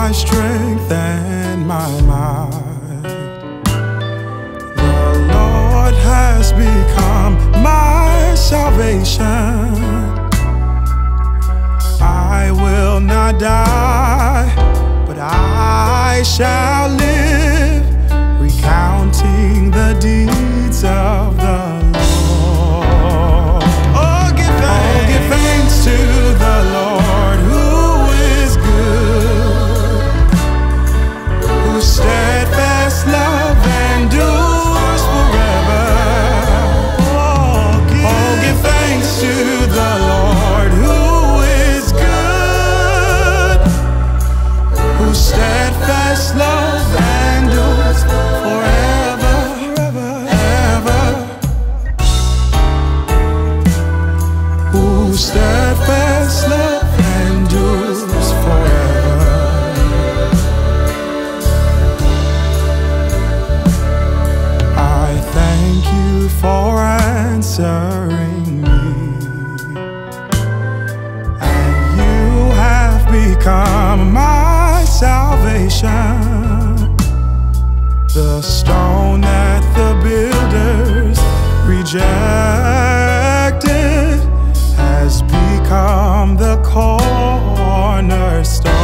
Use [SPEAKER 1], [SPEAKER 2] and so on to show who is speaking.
[SPEAKER 1] my strength and my might. The Lord has become my salvation. I will not die, but I shall live, recounting the deeds of the Lord. Oh, give thanks to the Lord, who is good, whose steadfast love endures forever. Oh, give thanks to the Lord, who is good, whose steadfast love endures forever, ever. Whose steadfast love endures forever. I thank you for answering me, and you have become my salvation. The stone that the builders rejected has become the cornerstone.